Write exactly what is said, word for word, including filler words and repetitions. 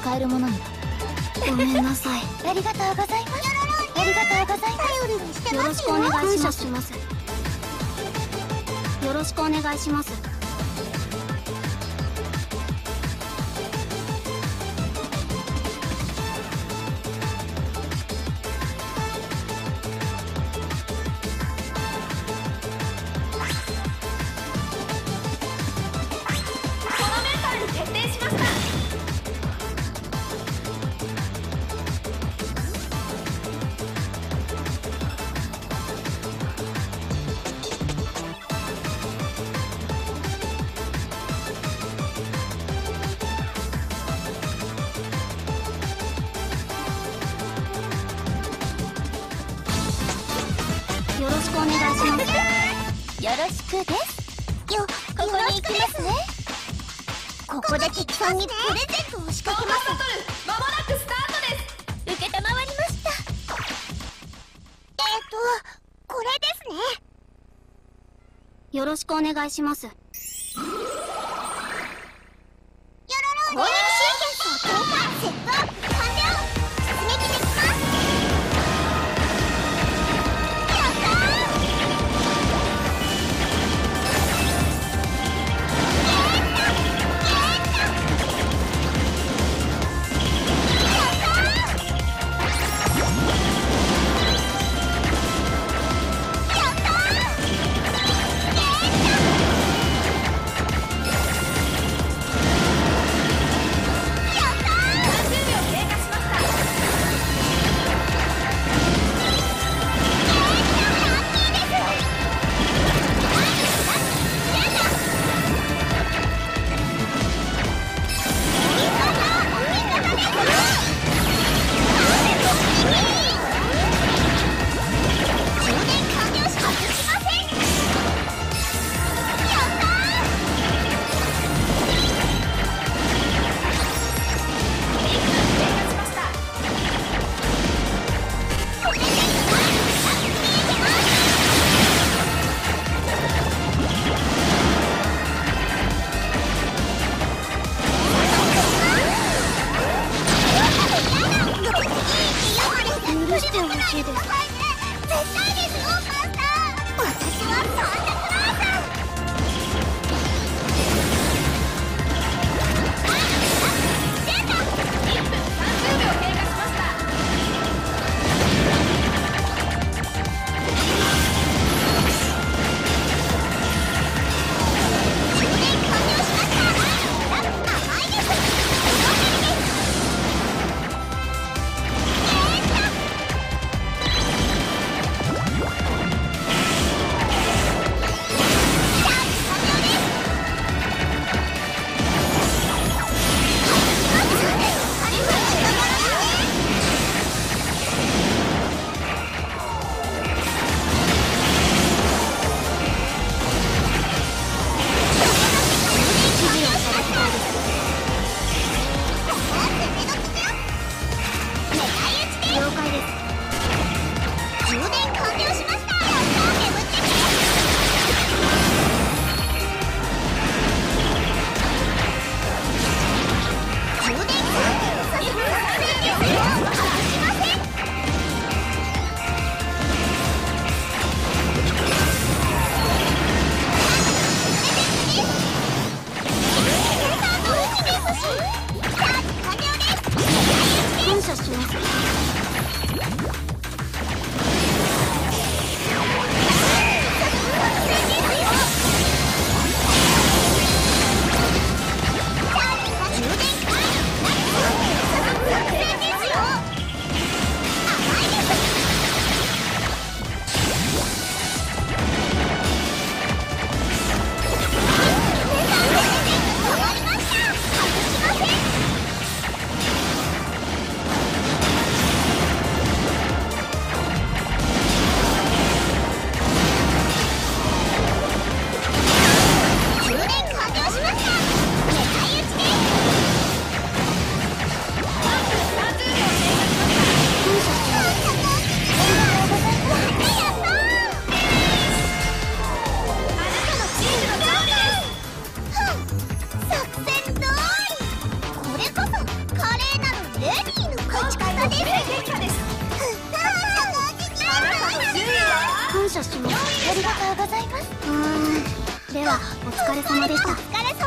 使えるものに。ごめんなさい。ありがとうございます。ありがとうございます。頼りにしてますよ。よろしくお願いします。よろしくお願いします。よろしくお願いします。よろしくです。よ、ここに行きますね。ここで敵さんにプレゼントを仕掛けます。 まもなくスタートです。 受けたまわりました。えっとこれですね。よろしくお願いします。よろろ攻撃シーケンスを投下。セットアップ完了。出撃できます。許してほしいです。絶対ですよ、マスター。私はサンタクロース。出た。 いっぷんさんじゅうびょう経過しました。 充電完了しました。甘いです。感謝します。 ございます。うーん、ではお疲れ様でした。お疲れ様